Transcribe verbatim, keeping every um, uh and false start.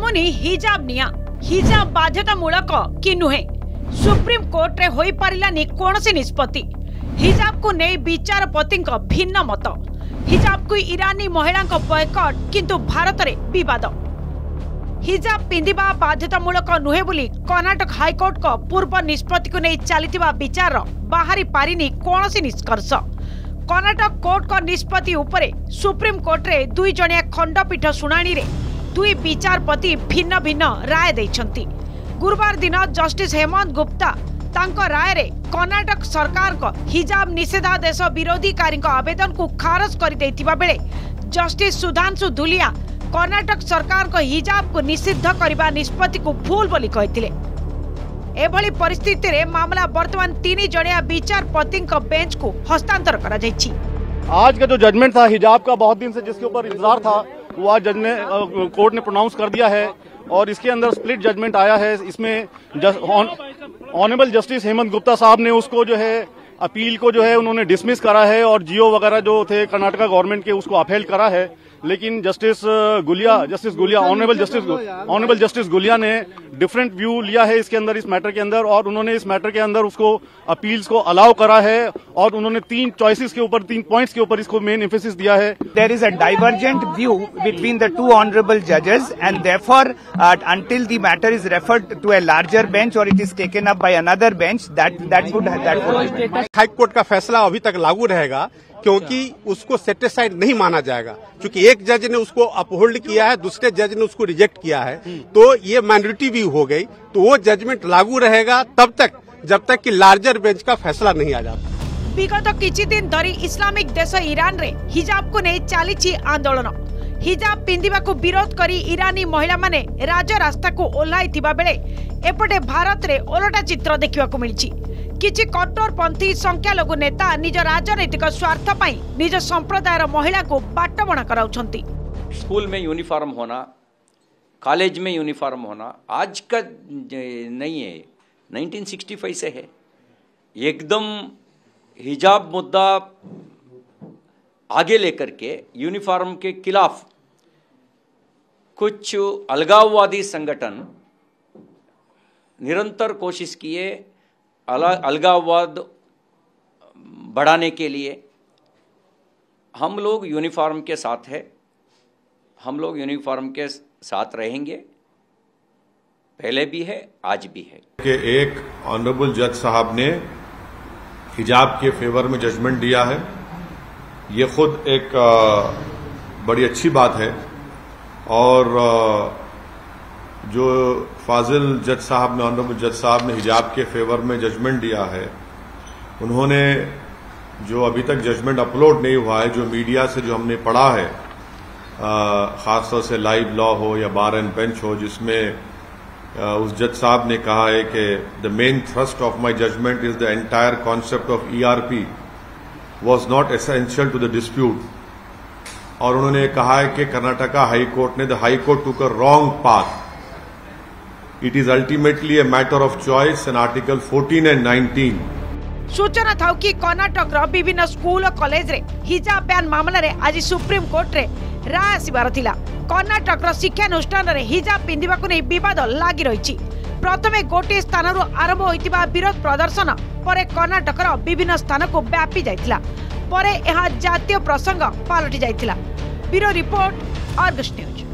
कमुनी हिजाब निया हिजाब बाध्यतामूलक कि नुहे सुप्रीम कोर्ट रे होई परिलानी कोनोसी निष्पत्ति हिजाब को नहीं विचारपति भिन्न मत हिजाब को ईरानी महिला बॉयकॉट किंतु भारत रे विवाद हिजाब पिंधिबा बाध्यतामूलक नुहे बोली कर्नाटक हाईकोर्ट को पूर्व निष्पत्ति को नहीं चलीथिबा विचार बाहरी पारिनी कोनोसी निष्कर्ष कर्नाटक कोर्ट को निष्पत्ति उपरे सुप्रीम कोर्ट रे दुई जणिया खंडपीठ शुणाणी रे दुई विचारपति भिन्न भिन्न राय दैछंती। गुरुवार दिन जस्टिस हेमंत गुप्ता तांको राय रे कर्नाटक सरकार को हिजाब निषेधादेश विरोधीकारी आवेदन को खारज कर देथिबा बेले जस्टिस सुधांशु धुलिया कर्नाटक सरकार को हिजाब को निषिद्ध करबा निष्पत्ति को भूल बोली कहिथिले। एभली परिस्थिति रे मामला वर्तमान तीन जणिया विचारपति बेंच को हस्तांतर करा जायछि। आज का जो जजमेंट था हिजाब का बहुत दिन से जिसके ऊपर इंतजार था वो आज जज ने कोर्ट ने प्रोनाउंस कर दिया है और इसके अंदर स्प्लिट जजमेंट आया है। इसमें ऑनरेबल जस्टिस हेमंत गुप्ता साहब ने उसको जो है अपील को जो है उन्होंने डिसमिस करा है और जियो वगैरह जो थे कर्नाटका गवर्नमेंट के उसको अपहेल्ड करा है। लेकिन justice Gulia justice Gulia honourable justice honourable justice Gulia ने डिफरेंट व्यू लिया है इसके अंदर इस मैटर के अंदर और उन्होंने इस मैटर के अंदर उसको अपील्स को अलाउ करा है और उन्होंने तीन चॉइसेस के ऊपर तीन पॉइंट्स के ऊपर इसको मेन एम्फेसिस दिया है। There is a divergent view between the two honorable judges and therefore uh, until the matter is referred to a larger bench or it is taken up by another bench that that would that would high court का फैसला अभी तक लागू रहेगा क्योंकि उसको satisfied नहीं माना जाएगा क्योंकि एक जज ने उसको अपहोल्ड किया है दूसरे जज ने उसको रिजेक्ट किया है तो ये माइनॉरिटी व्यू हो गई तो वो जजमेंट लागू रहेगा तब तक जब तक कि लार्जर बेंच का फैसला नहीं आ जाता। विगत किछि दिन धरी इस्लामिक देश ईरान रे हिजाब को नहीं चली आंदोलन हिजाब पिंधिबा को विरोध करी ईरानी महिला माने राजरास्ता को ओह्लाइथिबा बेले एपटे भारत रे ओलटा चित्र देखिबा को मिलछि। किछि कट्टरपंथी संख्यालघु नेता निज राजनैतिक स्वार्थ पई निज संप्रदायर महिला को बाटबणा कराउछंती। स्कूल में यूनिफॉर्म होना कॉलेज में यूनिफॉर्म होना आज का नहीं है नाइनटीन सिक्सटी फाइव से है। एकदम हिजाब मुद्दा आगे लेकर के यूनिफॉर्म के खिलाफ कुछ अलगाववादी संगठन निरंतर कोशिश किए अलगाववाद बढ़ाने के लिए। हम लोग यूनिफॉर्म के साथ है हम लोग यूनिफॉर्म के साथ रहेंगे पहले भी है आज भी है। कि एक ऑनरेबल जज साहब ने हिजाब के फेवर में जजमेंट दिया है ये खुद एक बड़ी अच्छी बात है और जो फाजिल जज साहब ने ऑनरेबल जज साहब ने हिजाब के फेवर में जजमेंट दिया है उन्होंने जो अभी तक जजमेंट अपलोड नहीं हुआ है जो मीडिया से जो हमने पढ़ा है खासतौर से लाइव लॉ हो या बार एंड बेंच हो जिसमें उस जज साहब ने कहा है कि the main thrust of my judgment is the entire concept of ERP was not essential to the dispute और उन्होंने कहा है कि कर्नाटका हाई कोर्ट ने the high court took a wrong path it is ultimately a matter of choice and article fourteen and nineteen. सूचना था कि कर्नाटक रो विभिन्न स्कूल और कॉलेज रे हिजाब बैन मामला रे आज सुप्रीम कोर्ट रे राय आसिबार थिला। कर्नाटक रो शिक्षानुष्ठान रे हिजाब पिंधिबा को नै विवाद लागि रहिछि। प्रथमे गोटे स्थान रो आरंभ होइतिबा विरोध प्रदर्शन परे कर्नाटक रो विभिन्न स्थान को व्यापी जाइतिला परे एहा जातीय प्रसंग पालटि जाइतिला। Bureau report Argus news.